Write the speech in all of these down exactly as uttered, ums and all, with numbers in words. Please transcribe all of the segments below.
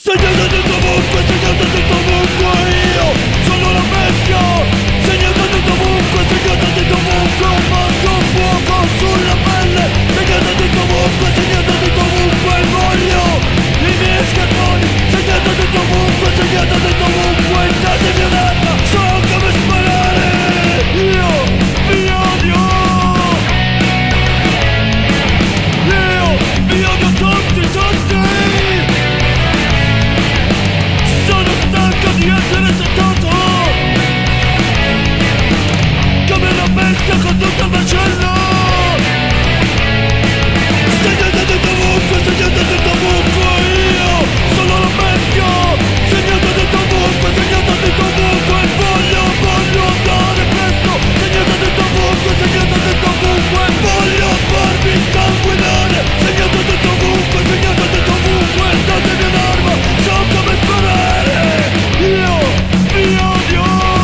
Segnata tutto ovunque, segnata tutto ovunque. Io sono la bestia. Segnata tutto ovunque, segnata tutto ovunque. Mando fuoco sulla pelle. Segnata tutto ovunque, segnata tutto ovunque. Voglio i miei scarponi. Segnata tutto ovunque, segnata tutto ovunque. Datemi un'arma, so come sparare. Io vi odio. Io vi odio tutti, tutti. Sono stanco di essere trattato come una bestia con tutto il macello. Segnate tutto ovunque, segnate tutto ovunque. Io sono la bestia. Segnate tutto ovunque, segnate tutto ovunque. Voglio, voglio andare presto. Segnate tutto ovunque, segnate tutto ovunque. Voglio farmi sanguinare. Segnate tutto ovunque, segnate tutto ovunque. Datemi un'arma, so come sparare. Io vi odio.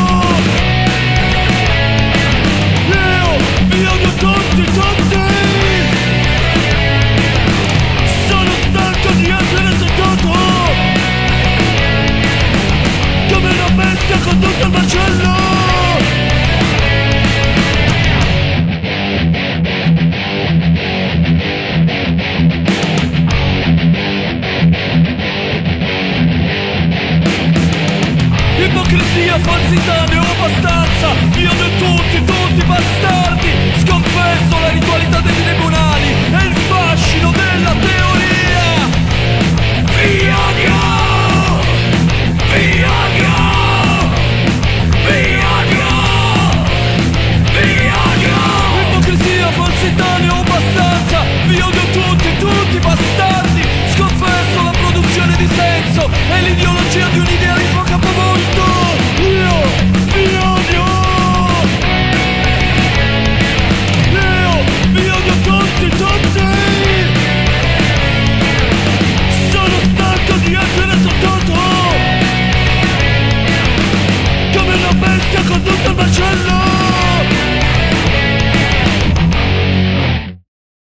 Io vi odio tutti, tutti. Sono stanco di essere seduto come una bestia con tutto il macello. Ipocrisia, falsità, ne ho abbastanza. Io odio tutti, tutti bastardi. Sconfesso la ritualità dei tribunali.